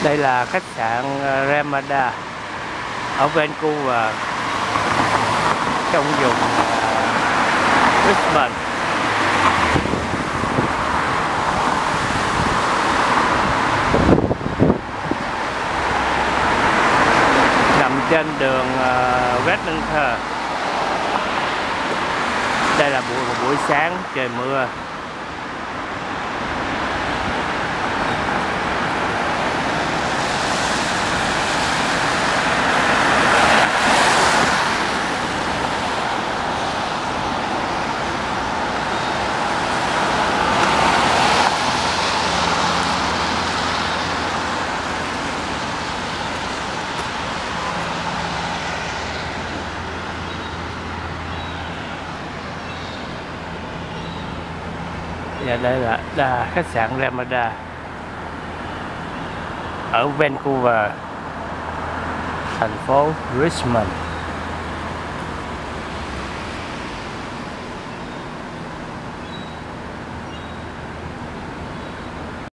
Đây là khách sạn Ramada ở Vancouver, trong vùng Richmond. Nằm trên đường Westminster. Đây là một buổi sáng trời mưa. Và đây là khách sạn Ramada ở Vancouver, thành phố Richmond.